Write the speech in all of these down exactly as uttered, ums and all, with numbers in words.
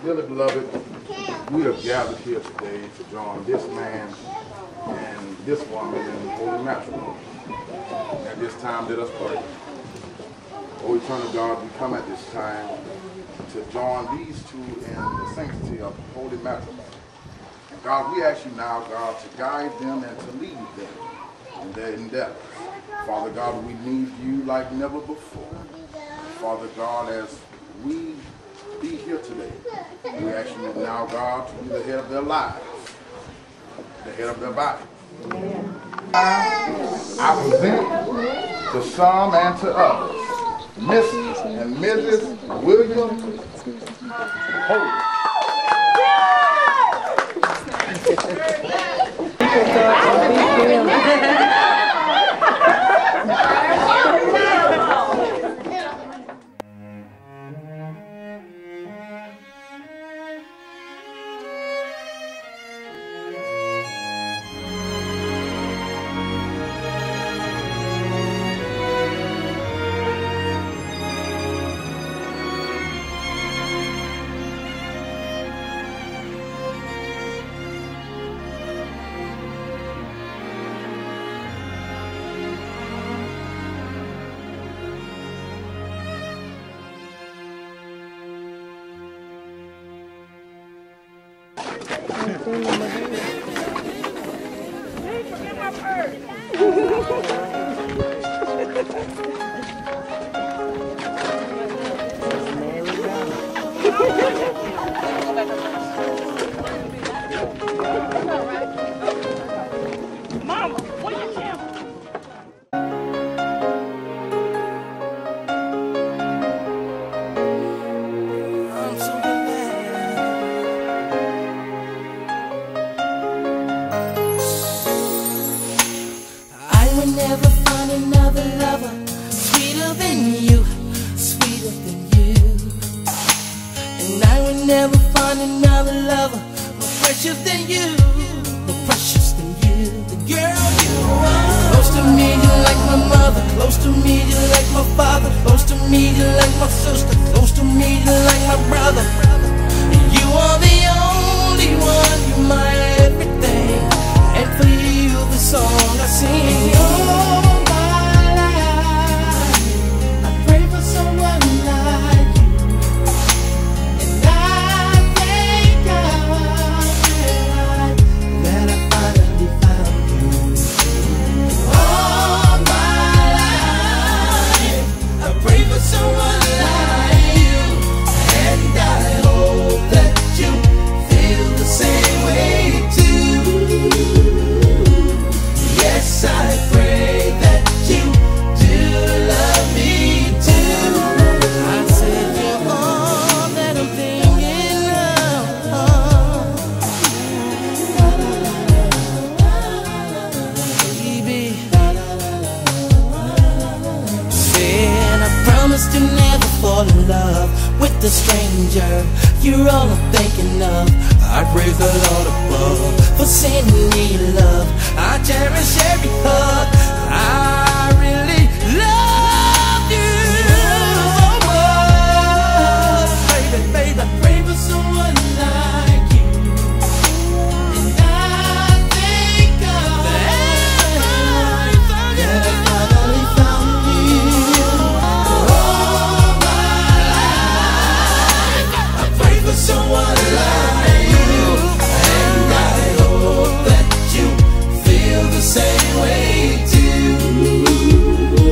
Dearly beloved, we have gathered here today to join this man and this woman in holy matrimony. At this time, let us pray. O eternal God, we come at this time to join these two in the sanctity of holy matrimony. And God, we ask you now, God, to guide them and to lead them in their endeavors. Father God, we need you like never before. Father God, as we be here today, we ask you now, God, to be the head of their lives, the head of their body. I present to some and to others, Missus and Missus William Holy. Mama, what you care? Never find another lover sweeter than you, sweeter than you. And I will never find another lover more precious than you, more precious than you. The girl you are. Close to me, you're like my mother. Close to me, you're like my father. Close to me, you're like my sister. Close to me, you're like my brother. And you are the only one. You're my everything. And for you, the song I sing. To never fall in love with a stranger. You're all I'm thinking of. I praise the Lord above for sending me love. I cherish every hug. I really love you so much, baby, baby. I pray for someone like you, and I thank God that I finally found you. Someone like you, and I hope that you feel the same way too.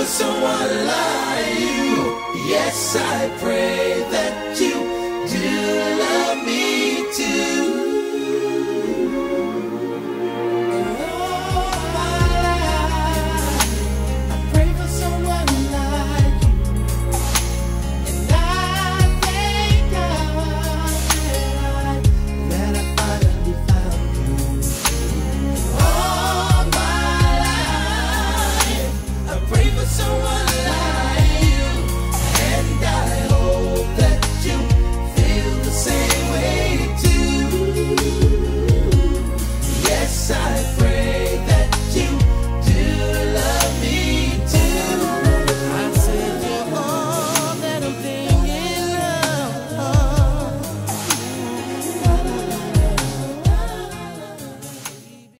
someone like you. Yes, I pray that